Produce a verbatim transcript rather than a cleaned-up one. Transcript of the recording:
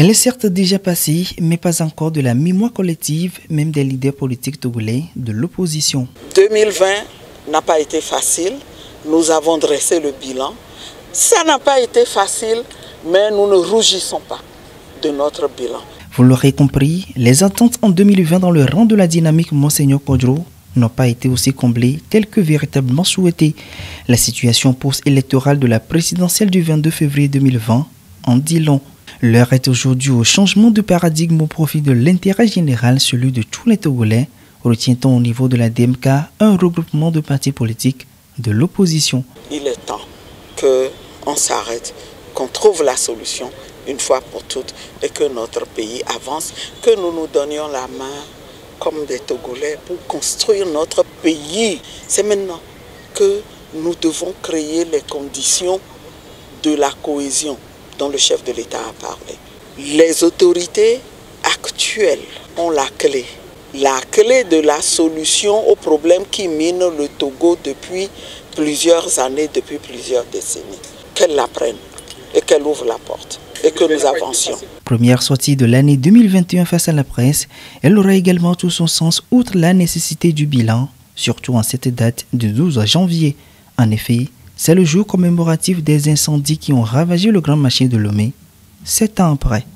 Elle est certes déjà passée, mais pas encore de la mémoire collective, même des leaders politiques togolais de l'opposition. deux mille vingt n'a pas été facile, nous avons dressé le bilan. Ça n'a pas été facile, mais nous ne rougissons pas de notre bilan. Vous l'aurez compris, les attentes en deux mille vingt dans le rang de la dynamique Monseigneur Kodjo n'ont pas été aussi comblées telles que véritablement souhaitées. La situation post-électorale de la présidentielle du vingt-deux février deux mille vingt en dit long. L'heure est aujourd'hui au changement de paradigme au profit de l'intérêt général, celui de tous les Togolais. Retient-on au niveau de la D M K un regroupement de partis politiques de l'opposition? Il est temps qu'on s'arrête, qu'on trouve la solution une fois pour toutes et que notre pays avance, que nous nous donnions la main comme des Togolais pour construire notre pays. C'est maintenant que nous devons créer les conditions de la cohésion dont le chef de l'État a parlé. Les autorités actuelles ont la clé, la clé de la solution aux problèmes qui minent le Togo depuis plusieurs années, depuis plusieurs décennies. Qu'elles la prennent et qu'elles ouvrent la porte et que nous avancions. Première sortie de l'année deux mille vingt et un face à la presse, elle aura également tout son sens outre la nécessité du bilan, surtout en cette date du douze janvier. En effet, c'est le jour commémoratif des incendies qui ont ravagé le grand marché de Lomé, sept ans après.